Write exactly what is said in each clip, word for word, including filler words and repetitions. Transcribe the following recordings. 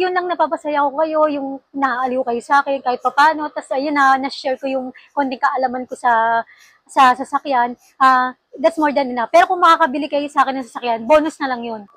yun lang napapasaya ko kayo, yung naaaliw kayo sa akin kahit papano. Tapos ayun na, na-share ko yung konting kaalaman ko sa sa sasakyan. Uh, that's more than enough. Pero kung makakabili kayo sa akin ng sasakyan, bonus na lang yun.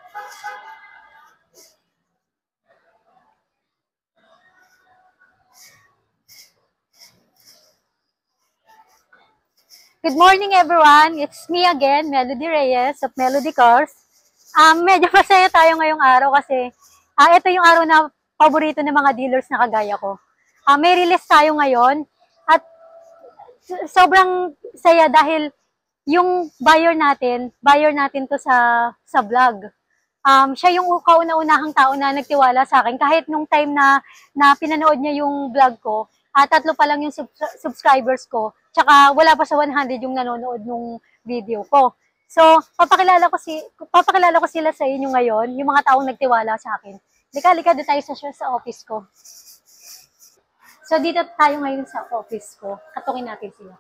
Good morning everyone! It's me again, Melody Reyes of Melody Cars. Um, medyo masaya tayo ngayong araw kasi uh, ito yung araw na paborito ng mga dealers na kagaya ko. Uh, may release tayo ngayon at sobrang saya dahil yung buyer natin, buyer natin to sa, sa vlog. Um, siya yung kauna-unahang tao na nagtiwala sa akin kahit nung time na, na pinanood niya yung vlog ko. Uh, tatlo pa lang yung sub subscribers ko. Tsaka wala pa sa one hundred yung nanonood nung video ko. So, papakilala ko si papakilala ko sila sa inyo ngayon, yung mga taong nagtiwala sa akin. Lika-lika doon tayo sa sa office ko. So, dito tayo ngayon sa office ko. Katukin natin sila.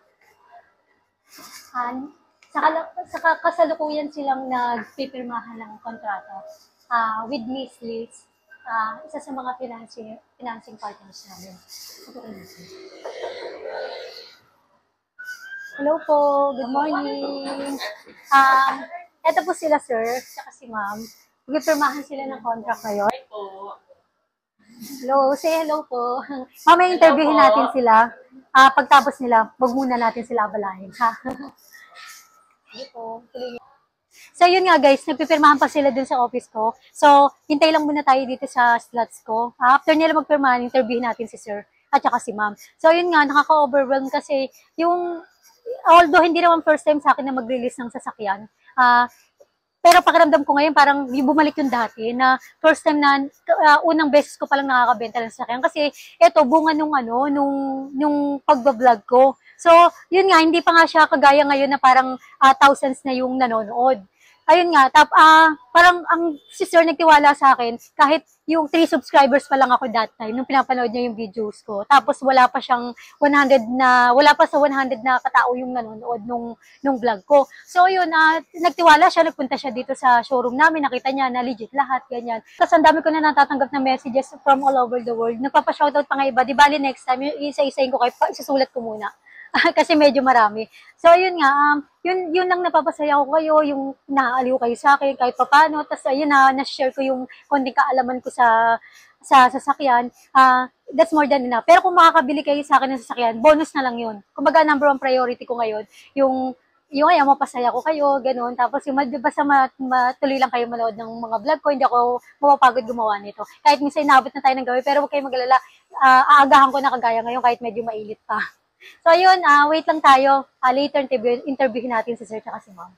And, sa, sa kasalukuyan silang nagpipirmahan ng kontrata uh, with Miss Liz. Uh, isa sa mga financing, financing partners namin. Hello po, good morning. Um, eto po sila sir, saka si ma'am. Magpipirmahan sila ng contract ngayon. Hello, say hello po. Mamaya interviewin natin sila. Uh, pagtapos nila, wag muna natin sila abalahin. Ha? Hello po, tuloy. So, yun nga guys, nagpipirmahan pa sila dun sa office ko. So, hintay lang muna tayo dito sa slots ko. After nila magpirmahan, interviewin natin si sir at saka si ma'am. So, yun nga, nakaka-overwhelm kasi yung, although hindi naman first time sa akin na mag-release ng sasakyan, ah, uh, pero pakiramdam ko ngayon parang bumalik yung dati na first time na uh, unang beses ko palang nakakabenta ng sasakyan kasi eto bunga nung ano nung nung pagba-vlog ko. So, yun nga hindi pa nga siya kagaya ngayon na parang uh, thousands na yung nanonood. Ayun nga, tap ah uh, parang ang si sir nagtiwala sa akin kahit yung three subscribers pa lang ako that time nung pinapanood niya yung videos ko. Tapos wala pa siyang one hundred na wala pa sa one hundred na katao yung nanonood nung nung vlog ko. So yun, uh, nagtiwala siya, nagpunta siya dito sa showroom namin, nakita niya na legit lahat ganyan. Kasi ang dami ko na natatanggap na messages from all over the world. Nagpapa-shoutout pa nga iba. Di bali next time, isa-isahin ko kayo, isusulat ko muna. Kasi medyo marami. So, yun nga, um, yun, yun lang napapasaya ko kayo, yung naaaliw kayo sa akin, kahit papano. Tapos, ayun na, na-share ko yung konting kaalaman ko sa sa sasakyan. Uh, that's more than enough. Pero kung makakabili kayo sa akin ng sasakyan, bonus na lang yun. Kumbaga, number one priority ko ngayon, yung, yung ay, mapasaya ko kayo, ganun. Tapos, yung basta matuloy lang kayo manood ng mga vlog ko, hindi ako mapapagod gumawa nito. Kahit minsan inabot na tayo ng gawi, pero huwag kayong mag-alala, uh, aagahan ko na kagaya ngayon kahit medyo mainit pa. So, ayun, uh, wait lang tayo. Uh, later, interview, interviewin natin si sir at si ma'am.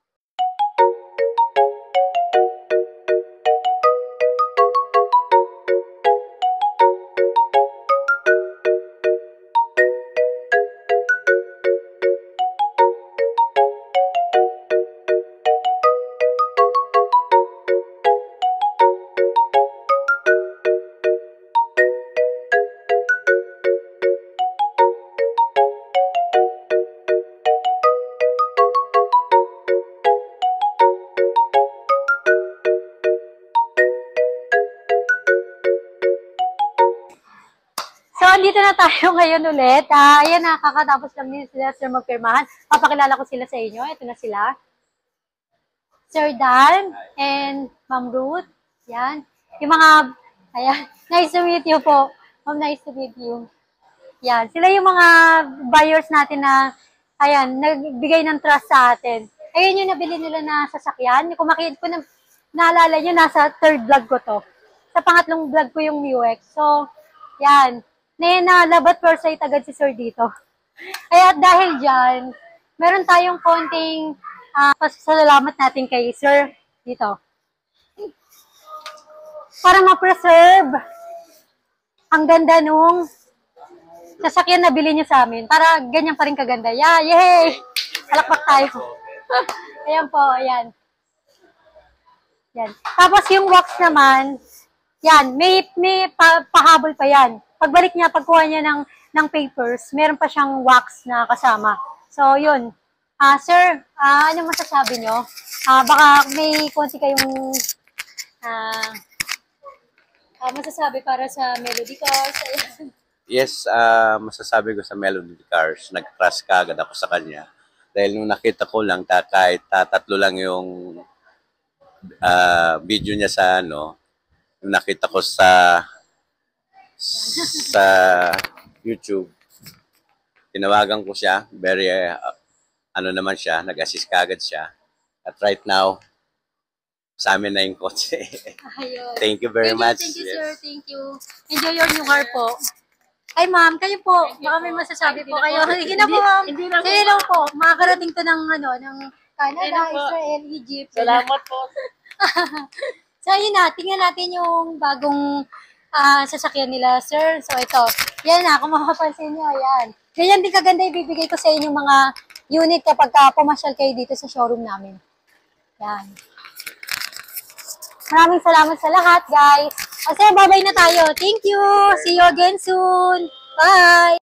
So, andito na tayo ngayon ulit. Uh, ayan na, kakatapos lang din sila sir magpirmahan. Papakilala ko sila sa inyo. Ito na sila. Sir Dan and Ma'am Ruth. Yan. Yung mga, ayan, nice to meet you po. Ma'am, nice to meet you. Yan. Sila yung mga buyers natin na, ayan, nagbigay ng trust sa atin. Ayun yung nabili nila na sasakyan. Kung makikita ko na, naalala nyo, nasa third vlog ko to. Sa pangatlong vlog ko yung M U X. So, yan. Na labat per sight agad si sir dito. Kaya dahil dyan, meron tayong konting uh, pasasalamat natin kay sir dito. Para ma-preserve ang ganda nung sasakyan na bili niyo sa amin. Para ganyan pa rin kaganda. Yeah, yay! Palakpak tayo. Ayan po, ayan. Yan. Tapos yung wax naman, yan, may, may pa, pahabol pa yan. Pagbalik niya, pagkuha niya ng, ng papers, meron pa siyang wax na kasama. So, yun. Ah, uh, sir, uh, ano masasabi nyo? Uh, baka may konti kayong uh, ah, masasabi para sa Melody Cars? Yes, ah, masasabi ko sa Melody Cars, nag-trust ka agad ako sa kanya. Dahil nung nakita ko lang, ta, kahit ta, tatlo lang yung ah, video niya sa ano, nung nakita ko sa sa YouTube, tinawagan ko siya, very, uh, ano naman siya, nag-assist kagad siya. At right now, sa amin na yung kotse. Ayun. Thank you very Thank you, much. thank you, Yes. sir. Thank you. Enjoy your new car po. Ay, ma'am, kayo po. Baka may masasabi po kayo. Sige na po, ma'am. Sige lang po. Makakarating to ng, ano, ng Canada, Israel, Egypt. Salamat po. So, yun na. Tingnan natin yung bagong ah, sasakyan nila, sir. So, ito. Yan na. Kung makapansin nyo, yan. Ganyan din kaganda ibibigay ko sa inyo mga unit kapag ka pumasyal kayo dito sa showroom namin. Yan. Maraming salamat sa lahat, guys. Kasi, bye-bye na tayo. Thank you. See you again soon. Bye!